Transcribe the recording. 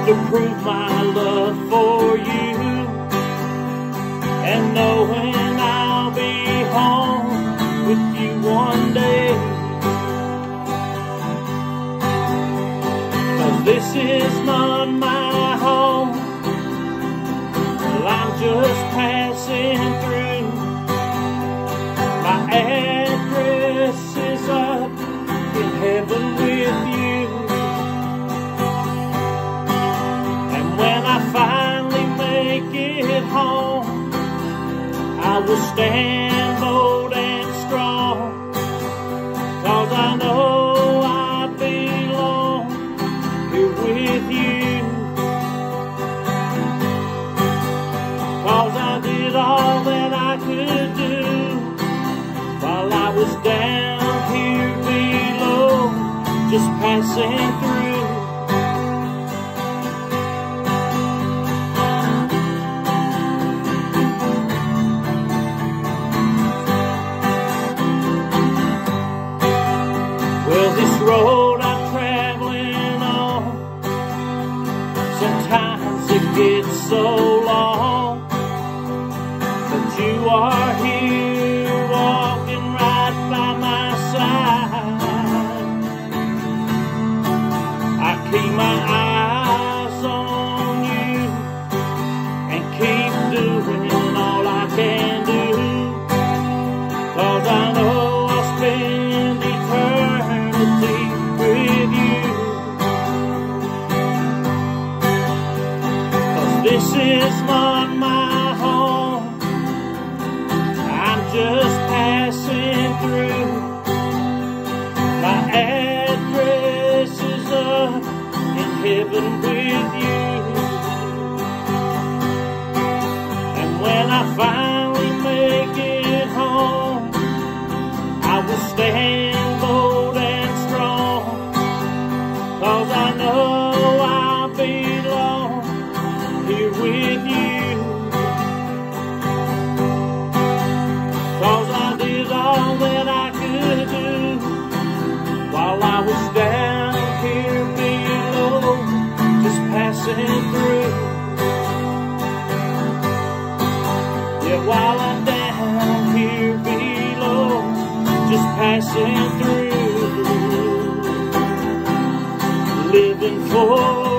to prove my love for you, and knowing I'll be home with you one day. 'Cause this is not my home, well, I'm just passing through. My address is up in heaven with you. And when I finally make it home, I will stand bold and strong, 'cause I know I belong here with you. 'Cause I did all that I could do while I was down here below, just passing through. Well, this road I'm traveling on, sometimes it gets so long, but you are here walking right by my side. I keep my eyes on you and keep doing all I can do, 'cause I know I'll spend eternity with you. 'Cause this is not my home, I'm just passing through. My address is up in heaven with you. And when I finally make it home, I will stand bold and strong, 'cause I know I belong here with you. 'Cause I did all that I could do while I was down here below, just passing through. Yeah, while I'm down here below, just passing through, living for